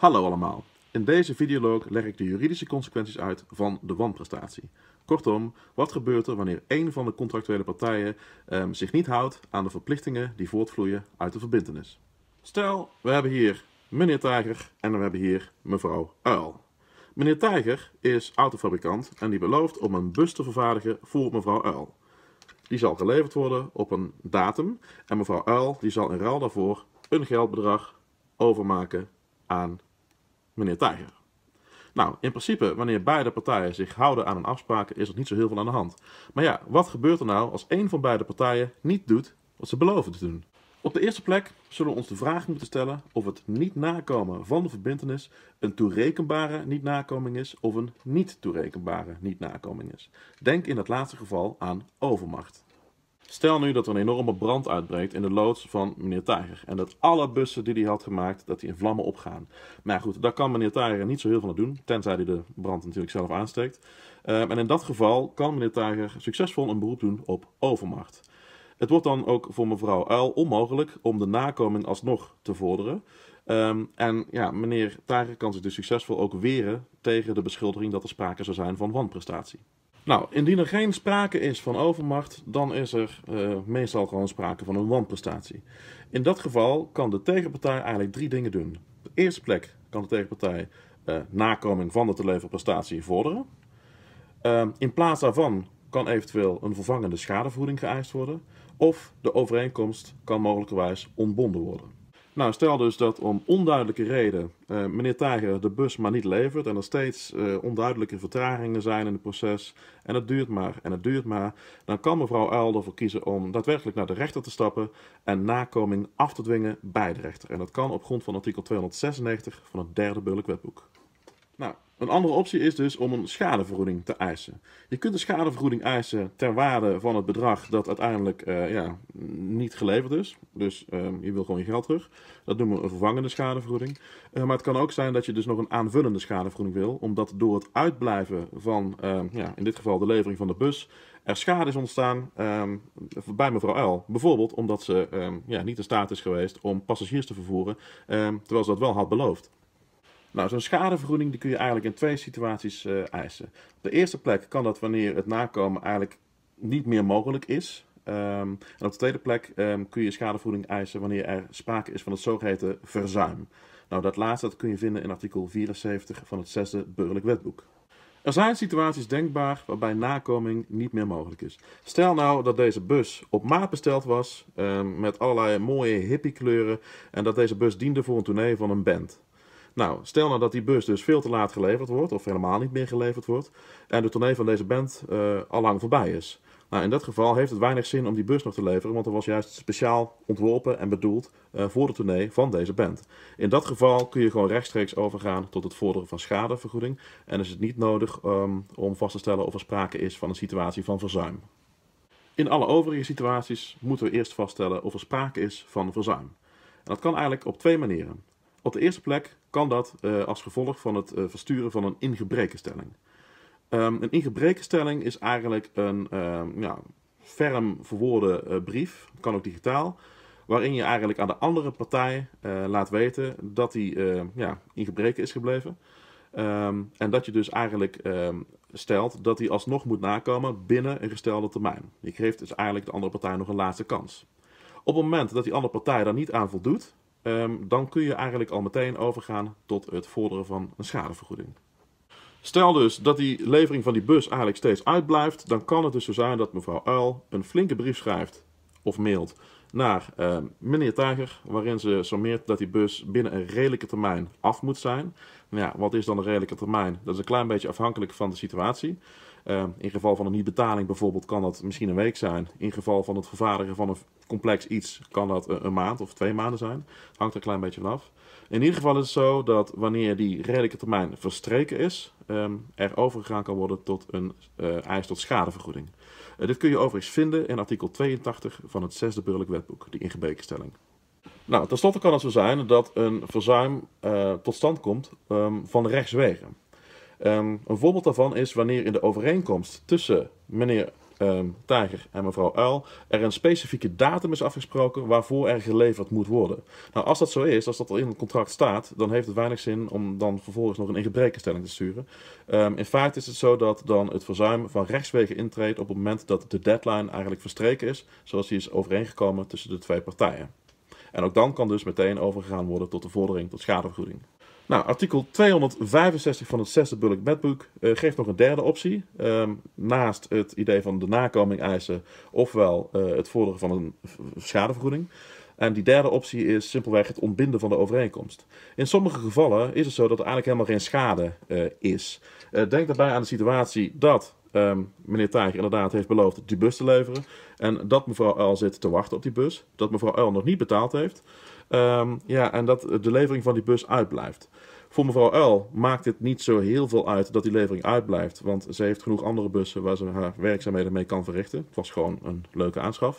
Hallo allemaal. In deze videolog leg ik de juridische consequenties uit van de wanprestatie. Kortom, wat gebeurt er wanneer één van de contractuele partijen zich niet houdt aan de verplichtingen die voortvloeien uit de verbintenis? Stel, we hebben hier meneer Tijger en we hebben hier mevrouw Uil. Meneer Tijger is autofabrikant en die belooft om een bus te vervaardigen voor mevrouw Uil. Die zal geleverd worden op een datum en mevrouw Uil die zal in ruil daarvoor een geldbedrag overmaken aan meneer Tijger. Nou, in principe, wanneer beide partijen zich houden aan een afspraak, is er niet zo heel veel aan de hand. Maar ja, wat gebeurt er nou als één van beide partijen niet doet wat ze beloven te doen? Op de eerste plek zullen we ons de vraag moeten stellen of het niet nakomen van de verbintenis een toerekenbare niet-nakoming is of een niet toerekenbare niet-nakoming is. Denk in het laatste geval aan overmacht. Stel nu dat er een enorme brand uitbreekt in de loods van meneer Tijger en dat alle bussen die hij had gemaakt, dat die in vlammen opgaan. Maar goed, daar kan meneer Tijger niet zo heel veel aan doen, tenzij hij de brand natuurlijk zelf aansteekt. En in dat geval kan meneer Tijger succesvol een beroep doen op overmacht. Het wordt dan ook voor mevrouw Uil onmogelijk om de nakoming alsnog te vorderen. En ja, meneer Tijger kan zich dus succesvol ook weren tegen de beschuldiging dat er sprake zou zijn van wanprestatie. Nou, indien er geen sprake is van overmacht, dan is er meestal gewoon sprake van een wanprestatie. In dat geval kan de tegenpartij eigenlijk drie dingen doen. Op de eerste plek kan de tegenpartij nakoming van de te leveren prestatie vorderen. In plaats daarvan kan eventueel een vervangende schadevergoeding geëist worden. Of de overeenkomst kan mogelijkerwijs ontbonden worden. Nou, stel dus dat om onduidelijke reden meneer Tijger de bus maar niet levert en er steeds onduidelijke vertragingen zijn in het proces en het duurt maar en het duurt maar, dan kan mevrouw Uil ervoor kiezen om daadwerkelijk naar de rechter te stappen en nakoming af te dwingen bij de rechter. En dat kan op grond van artikel 296 van het derde burgerlijk wetboek. Nou, een andere optie is dus om een schadevergoeding te eisen. Je kunt een schadevergoeding eisen ter waarde van het bedrag dat uiteindelijk niet geleverd is. Dus je wil gewoon je geld terug. Dat noemen we een vervangende schadevergoeding. Maar het kan ook zijn dat je dus nog een aanvullende schadevergoeding wil. Omdat door het uitblijven van, in dit geval de levering van de bus, er schade is ontstaan bij mevrouw Uil. Bijvoorbeeld omdat ze niet in staat is geweest om passagiers te vervoeren, terwijl ze dat wel had beloofd. Nou, zo'n schadevergoeding die kun je eigenlijk in twee situaties eisen. Op de eerste plek kan dat wanneer het nakomen eigenlijk niet meer mogelijk is. En op de tweede plek kun je schadevergoeding eisen wanneer er sprake is van het zogeheten verzuim. Nou, dat laatste dat kun je vinden in artikel 74 van het zesde burgerlijk wetboek. Er zijn situaties denkbaar waarbij nakoming niet meer mogelijk is. Stel nou dat deze bus op maat besteld was met allerlei mooie hippiekleuren en dat deze bus diende voor een tournee van een band. Nou, stel nou dat die bus dus veel te laat geleverd wordt, of helemaal niet meer geleverd wordt, en de tournee van deze band al lang voorbij is. Nou, in dat geval heeft het weinig zin om die bus nog te leveren, want er was juist speciaal ontworpen en bedoeld voor de tournee van deze band. In dat geval kun je gewoon rechtstreeks overgaan tot het vorderen van schadevergoeding en is het niet nodig om vast te stellen of er sprake is van een situatie van verzuim. In alle overige situaties moeten we eerst vaststellen of er sprake is van verzuim. En dat kan eigenlijk op twee manieren. Op de eerste plek kan dat als gevolg van het versturen van een ingebrekenstelling. Een ingebrekenstelling is eigenlijk een ferm verwoorde brief, kan ook digitaal, waarin je eigenlijk aan de andere partij laat weten dat die in gebreke is gebleven. En dat je dus eigenlijk stelt dat hij alsnog moet nakomen binnen een gestelde termijn. Je geeft dus eigenlijk de andere partij nog een laatste kans. Op het moment dat die andere partij daar niet aan voldoet, dan kun je eigenlijk al meteen overgaan tot het vorderen van een schadevergoeding. Stel dus dat die levering van die bus eigenlijk steeds uitblijft, dan kan het dus zo zijn dat mevrouw Uil een flinke brief schrijft of mailt naar meneer Tijger, waarin ze sommeert dat die bus binnen een redelijke termijn af moet zijn. Nou ja, wat is dan een redelijke termijn? Dat is een klein beetje afhankelijk van de situatie. In geval van een niet-betaling bijvoorbeeld kan dat misschien een week zijn. In geval van het vervaardigen van een complex iets kan dat een maand of 2 maanden zijn. Hangt er een klein beetje vanaf. In ieder geval is het zo dat wanneer die redelijke termijn verstreken is, er overgegaan kan worden tot een eis tot schadevergoeding. Dit kun je overigens vinden in artikel 82 van het zesde burgerlijk wetboek, die ingebrekenstelling. Nou, tenslotte kan het zo zijn dat een verzuim tot stand komt van rechtswege. Een voorbeeld daarvan is wanneer in de overeenkomst tussen meneer Tijger en mevrouw Uil er een specifieke datum is afgesproken waarvoor er geleverd moet worden. Nou, als dat zo is, als dat er in het contract staat, dan heeft het weinig zin om dan vervolgens nog een ingebrekenstelling te sturen. In feite is het zo dat dan het verzuim van rechtswege intreedt op het moment dat de deadline eigenlijk verstreken is, zoals die is overeengekomen tussen de twee partijen. En ook dan kan dus meteen overgegaan worden tot de vordering tot schadevergoeding. Nou, artikel 265 van het 6e Bulk Wetboek geeft nog een derde optie. Naast het idee van de nakoming eisen, ofwel het vorderen van een schadevergoeding. En die derde optie is simpelweg het ontbinden van de overeenkomst. In sommige gevallen is het zo dat er eigenlijk helemaal geen schade is. Denk daarbij aan de situatie dat meneer Tijger inderdaad heeft beloofd die bus te leveren. En dat mevrouw Uil zit te wachten op die bus. Dat mevrouw Uil nog niet betaald heeft. En dat de levering van die bus uitblijft. Voor mevrouw Uil maakt dit niet zo heel veel uit dat die levering uitblijft. Want ze heeft genoeg andere bussen waar ze haar werkzaamheden mee kan verrichten. Het was gewoon een leuke aanschaf.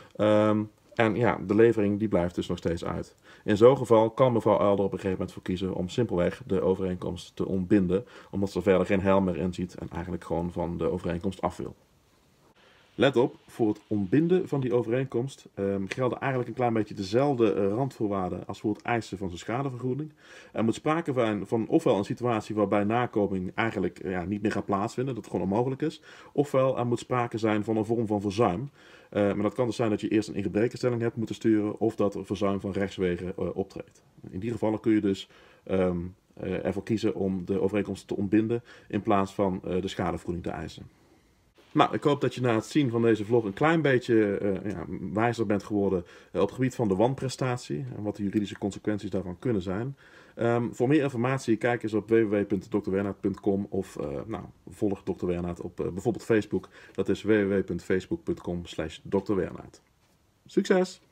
En ja, de levering die blijft dus nog steeds uit. In zo'n geval kan mevrouw Uil er op een gegeven moment voor kiezen om simpelweg de overeenkomst te ontbinden. Omdat ze er verder geen heil meer in ziet en eigenlijk gewoon van de overeenkomst af wil. Let op, voor het ontbinden van die overeenkomst gelden eigenlijk een klein beetje dezelfde randvoorwaarden als voor het eisen van zijn schadevergoeding. Er moet sprake zijn van ofwel een situatie waarbij nakoming eigenlijk niet meer gaat plaatsvinden, dat het gewoon onmogelijk is. Ofwel er moet sprake zijn van een vorm van verzuim. Maar dat kan dus zijn dat je eerst een ingebrekenstelling hebt moeten sturen of dat er verzuim van rechtswege optreedt. In die gevallen kun je dus ervoor kiezen om de overeenkomst te ontbinden in plaats van de schadevergoeding te eisen. Nou, ik hoop dat je na het zien van deze vlog een klein beetje wijzer bent geworden op het gebied van de wanprestatie en wat de juridische consequenties daarvan kunnen zijn. Voor meer informatie kijk eens op www.drwernaert.com of volg Dr. Wernaert op bijvoorbeeld Facebook. Dat is www.facebook.com/drwernaert. Succes!